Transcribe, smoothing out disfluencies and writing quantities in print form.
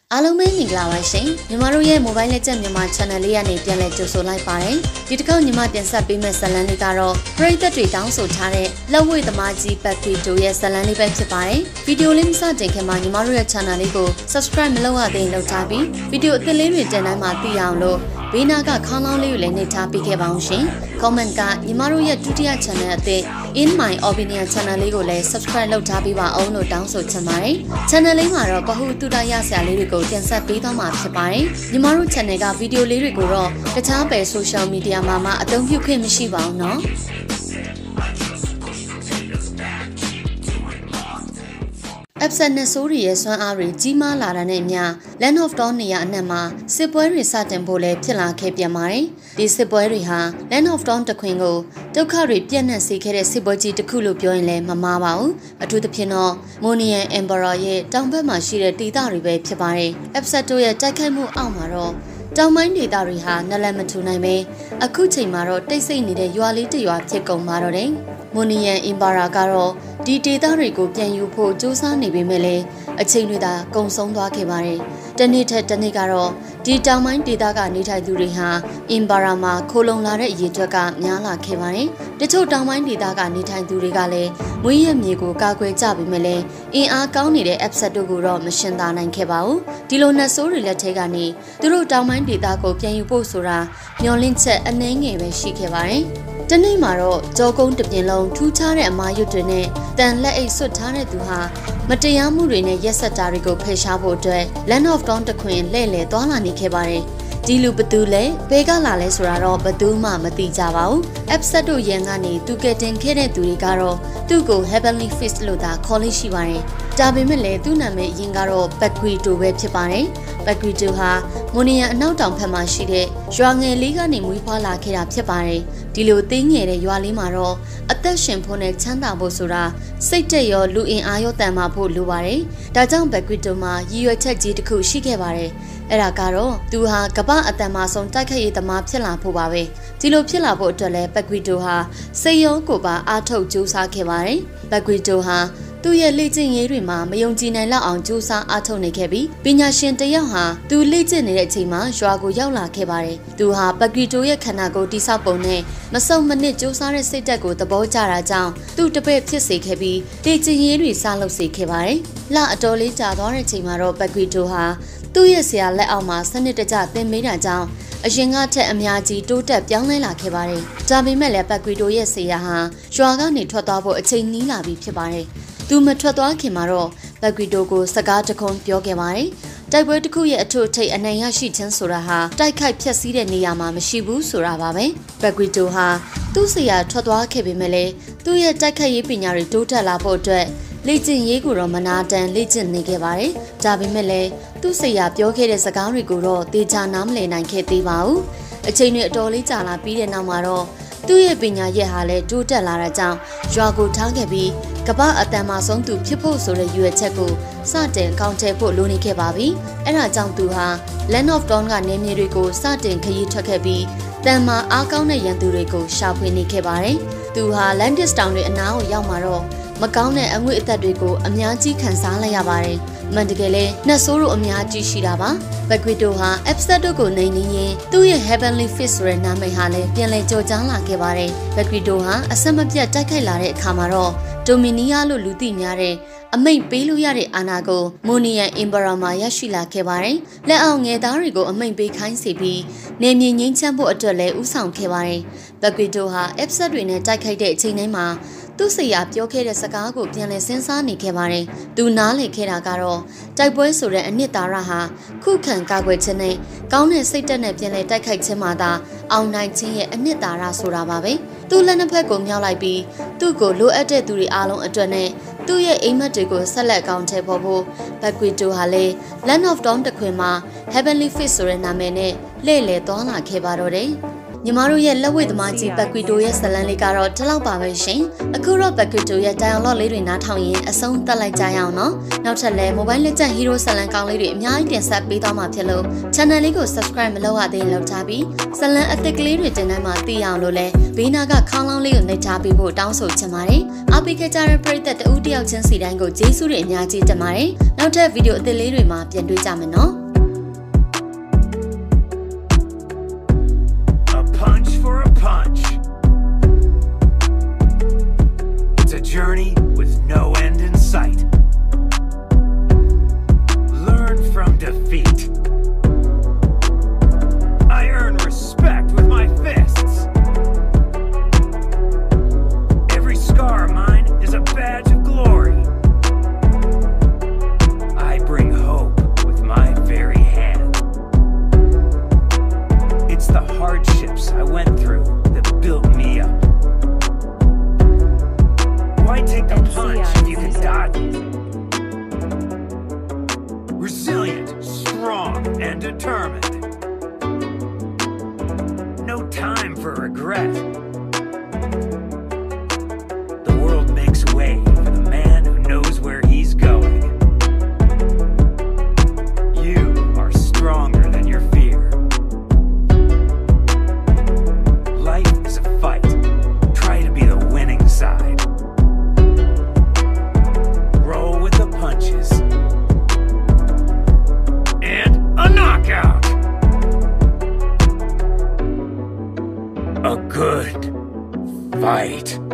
အားလုံးပဲမင်္ဂလာပါရှင်ညီမတို့ရဲ့ Mobile Legends မြန်မာ Channel လေးကနေပြန်လည်ကြိုဆိုလိုက်ပါတယ်ဒီတစ်ခေါက်ညီမတင်ဆက်ပေးမယ့်ဇာတ်လမ်းလေးကတော့ပရိသတ်တွေတောင်းဆိုထားတဲ့လက်ဝှေ့သမားကြီး Paquito ရဲ့ဇာတ်လမ်းလေးပဲဖြစ်ပါတယ်ဗီဒီယိုလေးမစတင်ခင်မှာညီမတို့ရဲ့ Channel လေးကို Subscribe မလုပ်ရသေးရင်လုပ်ထားပြီးဗီဒီယိုအသစ်လေးတွေတင်တိုင်းမှာသိအောင်လို့ဘေးနာကခေါင်းလောင်းလေးကိုလည်းနှိပ်ထားပေးခဲ့ပါအောင်ရှင် Comment ကညီမတို့ရဲ့ဒုတိယ Channel အသစ် In My Opinion Channel လေးကိုလည်း Subscribe လုပ်ထားပေးပါအောင်လို့တောင်းဆိုချင်ပါတယ် Channel လေးမှာတော့ပဟုတုတရဆရာလေးတွေကိုတင်ဆက်ပေးသွားမှာဖြစ်ပါတယ်ညီမတို့ Channel ကဗီဒီယိုလေးတွေကိုတော့တခြားပဲ Social Media မှာအသုံးပြုခွင့်မရှိပါဘူးเนาะAbsent နဲ့ဆိုးရီရဲ့စွမ်းအားတွေကြီးမားလာတာနဲ့အမျှ Land of Dawn နေရာအနှံ့မှာစစ်ပွဲတွေစတင်ဖို့လည်းဖြစ်လာခဲ့ပြန်ပါတယ်။ဒီစစ်ပွဲတွေဟာ Land of Dawn တခွင်ကိုဒုက္ခတွေပြန့်နှံ့စေခဲ့တဲ့စစ်ပွဲကြီးတစ်ခုလို့ပြောရင်လည်းမမှားပါဘူး။အထူးသဖြင့်တော့ Monian Emperor ရဲ့တောင်ဘက်မှာရှိတဲ့ဒေသတွေပဲဖြစ်ပါတယ်။ Absent တို့ရဲ့တိုက်ခိုက်မှုအောက်မှာတော့တောင်ပိုင်းဒေသတွေဟာနလန်မထူနိုင်ပဲအခုချိန်မှာတော့တိတ်ဆိတ်နေတဲ့ရွာလေးတစ်ရွာဖြစ်ကုန်ပါတော့တယ်။ Monian Emperor ကတော့ဒီဒေသတွေကိုပြန်ယူဖို့စူးစမ်းနေပေမဲ့လည်းအချိန်တွေသာကုန်ဆုံးသွားခဲ့ပါတယ်။တနေ့ထက်တနေ့ကတော့ဒီတောင်ပိုင်းဒေသကနေထိုင်သူတွေဟာအင်ပါရာမှာခိုလုံလာတဲ့အရေးအတွက်ကများလာခဲ့ပါတယ်။တချို့တောင်ပိုင်းဒေသကနေထိုင်သူတွေကလည်းမွေးရမြေကိုကာကွယ်ကြပေမဲ့လည်းအင်အားကောင်းနေတဲ့ Absent တို့ကိုတော့မရှင်းသာနိုင်ခဲ့ပါဘူး။ဒီလိုနတ်ဆိုးတွေလက်ထဲကနေသူတို့တောင်ပိုင်းဒေသကိုပြန်ယူဖို့ဆိုတာမျှော်လင့်ချက်အနှဲငယ်ပဲရှိခဲ့ပါတယ်။တနေ့မှာတော့ကြောကုန်းတပြင်းလုံးထူးခြားတဲ့အမားရွတ်တွေနဲ့တန်လက်အိတ်ဆွတ်ထားတဲ့သူဟာမတရားမှုတွေနဲ့ရက်စက်တာတွေကိုဖယ်ရှားဖို့အတွက် Land of Dawn တခွင်လှည့်လည်သွားလာနေခဲ့ပါတယ်။ဒီလူဘသူလဲဘဲကလာလဲဆိုတာတော့ဘသူမှမသိကြပါဘူး။ Absent တို့ရန်ကနေသူကတင်ခဲ့တဲ့သူတွေကတော့သူ့ကို Heavenly Fist လို့သာခေါ်လို့ရှိပါတယ်။ဒါပေမဲ့လည်းသူ့နာမည်အရင်ကတော့ Paquito ပဲဖြစ်ပါတယ်။ Paquito ဟာ Monian အနောက်တောင်ဘက်မှာရှိတဲ့ရွာငယ်လေးကနေမွေးဖွားလာခဲ့တာဖြစ်ပါတယ်။ဒီလိုသေးငယ်တဲ့ရွာလေးမှာတော့အသက်ရှင်ဖို့နဲ့ချမ်းသာဖို့ဆိုတာစိတ်တက်ရောလူအင်အားရောတန်မာဖို့လိုပါတယ်။ဒါကြောင့် Paquito မှာရည်ရွယ်ချက်ကြီးတစ်ခုရှိခဲ့ပါတယ်။အဲ့ဒါကတော့သူဟာကမ္ဘာအတန်မာဆုံးတိုက်ခိုက်ရေးသမားဖြစ်လာဖို့ပါပဲ။ဒီလိုဖြစ်လာဖို့အတွက်လည်း Paquito ဟာစိတ်ရောကိုယ်ပါအားထုတ်ကြိုးစားခဲ့ပါတယ်။ Paquito ဟာသူ့ရဲ့လေ့ကျင့်ရေးတွေမှာမယုံကြည်နိုင်လောက်အောင်ကြိုးစားအားထုတ်နေခဲ့ပြီးပညာရှင်တယောက်ဟာသူလေ့ကျင့်နေတဲ့အချိန်မှာရွာကိုရောက်လာခဲ့ပါတယ်။သူဟာ Paquito ရဲ့ခန္ဓာကိုယ်တိဆောက်ပုံနဲ့မစုံမနစ်ကြိုးစားတဲ့စိတ်ဓာတ်ကိုသဘောကျတာကြောင့်သူ့တပည့်ဖြစ်စေခဲ့ပြီးလေ့ကျင့်ရေးတွေစလုပ်စေခဲ့ပါတယ်။လအတော်လေးကြာသွားတဲ့အချိန်မှာတော့ Paquito ဟာသူ့ရဲ့ဆရာလက်အောက်မှာစနစ်တကျသင်ပေးတာကြောင့်အရင်ကထက်အများကြီးတိုးတက်ပြောင်းလဲလာခဲ့ပါတယ်။ဒါပေမဲ့လည်း Paquito ရဲ့ဆရာဟာရွာကနေထွက်သွားဖို့အချိန်နီးလာပြီဖြစ်ပါတယ်။သူမထွက်သွားခင်မှာတော့ Paquito ကိုစကားတခုံပြောခဲ့ပါတယ်။တိုက်ပွဲတစ်ခုရဲ့အထွတ်အထိပ်အနိုင်ရရှိခြင်းဆိုတာဟာတိုက်ခိုက်ဖျက်ဆီးတဲ့နေရာမှာမရှိဘူးဆိုတာပါပဲ။ Paquito ဟာသူ့ဆရာထွက်သွားခဲ့ပေမဲ့လည်းသူ့ရဲ့တိုက်ခိုက်ရေးပညာတွေတိုးတက်လာဖို့အတွက်လေ့ကျင့်ရေးကိုတော့မနာတမ်းလေ့ကျင့်နေခဲ့ပါတယ်။ဒါပေမဲ့လည်းသူ့ဆရာပြောခဲ့တဲ့စကားတွေကိုတော့သေချာနားမလည်နိုင်ခဲ့သေးပါဘူး။အချိန်တွေအတော်လေးကြာလာပြီးတဲ့နောက်မှာတော့သူ့ရဲ့ပညာရက်ဟာလည်းတိုးတက်လာတာကြောင့်ရွာကိုထားခဲ့ပြီးကမ္ဘာအတန်မာဆုံးသူဖြစ်ဖို့ဆိုတဲ့ရွေးချက်ကိုစတင်ကောင်းထည့်ဖို့လိုနေခဲ့ပါပြီ။အဲဒါကြောင့်သူဟာ Land of Dawn ကနေမြေတွေကိုစတင်ခရီးထွက်ခဲ့ပြီးတန်မာအားကောင်းတဲ့ရန်သူတွေကိုရှာဖွေနေခဲ့ပါတယ်။သူဟာ Landis Town တွေအနားကိုရောက်မှာတော့မကောင်းတဲ့အငွေ့အသက်တွေကိုအများကြီးခံစားလိုက်ရပါတယ်။မှန်တကယ်လဲနှက်ဆိုးတို့အများကြီးရှိတာပါ။ Paquito ဟာ Absent တို့ကိုနိုင်နေရင်သူ့ရဲ့ Heavenly Fist ဆိုတဲ့နာမည်ဟာလည်းပြန်လည်ကြော်ကြားလာခဲ့ပါတယ်။ Paquito ဟာအဆက်မပြတ်တိုက်ခိုက်လာတဲ့အခါမှာတော့ Dominia လို့လူသိများတဲ့အမိန့်ပေးလို့ရတဲ့အာဏာကို Monian Emperor မှာရရှိလာခဲ့ပါတယ်။လက်အောက်ငယ်သားတွေကိုအမိန့်ပေးခိုင်းစေပြီးနေမြေငြိမ်းချမ်းဖို့အတွက်လည်းဥဆောင်ခဲ့ပါတယ်။ Paquito ဟာ Absent တွေနဲ့တိုက်ခိုက်တဲ့အချိန်တိုင်းမှာသူ့ဆရာပြောခဲ့တဲ့စကားကိုပြန်လည်စဉ်းစားနေခဲ့ပါတယ်။သူနားလည်ခဲ့တာကတော့တိုက်ပွဲဆိုတဲ့အနှစ်သာရဟာခုခံကာကွယ်ခြင်းနဲ့ကောင်းတဲ့စိတ်ဓာတ်နဲ့ပြန်လည်တိုက်ခိုက်ခြင်းမှာသာအောင်နိုင်ခြင်းရဲ့အနှစ်သာရဆိုတာပါပဲ။သူ့လက်နှစ်ဖက်ကိုမြောက်လိုက်ပြီးသူ့ကိုလိုအပ်တဲ့သူတွေအားလုံးအတွက်နဲ့သူ့ရဲ့အိမ်မက်တွေကိုဆက်လက်ကောင်းထည့်ဖို့ Paquito ဟာလည်း Land of Dawn တခွင်မှာ Heavenly Fist ဆိုတဲ့နာမည်နဲ့လှည့်လည်သွားလာခဲ့ပါတော့တယ်။ညီမတို့ရဲ့လက်ဝဲသမားကြီး Paquito ရဲ့ဇာတ်လမ်းလေးကတော့ဒီလောက်ပါပဲရှင်အခုတော့ Paquito ရဲ့ dialogue လေးတွေနားထောင်ရင်အဆုံးသတ်လိုက်ကြရအောင်နော်နောက်ထပ်လည်း mobile legend hero ဇာတ်လမ်းကောင်းလေးတွေအများကြီးတင်ဆက်ပေးသွားမှာဖြစ်လို့ channel လေးကို subscribe မလုပ်ရသေးရင်လုပ်ထားပြီးဇာတ်လမ်းအသစ်ကလေးတွေတင်တိုင်းမှာသိအောင်လို့လဲဘေးနားကခေါင်းလောင်းလေးကိုနှိပ်ထားပေးဖို့တောင်းဆိုချင်ပါတယ်အားပေးခဲ့ကြတဲ့ပရိသတ်တဦးတယောက်ချင်းစီတိုင်းကိုကျေးဇူးတွေအများကြီးတင်ပါတယ်နောက်ထပ်ဗီဒီယိုအသစ်လေးတွေမှာပြန်တွေ့ကြမယ်နော် Journey with no end in sight. Learn from defeat. I earn respect with my fists. Every scar of mine is a badge of glory. I bring hope with my very hand. It's the hardships I went through that built me up. Why take a punch if you can dodge it? Resilient, strong, and determined. No time for regret. The world makes way for the man who knows where he's going. You are stronger than your fear. Life is a fight. Try to be the winning side. Punches and a knockout. A good fight.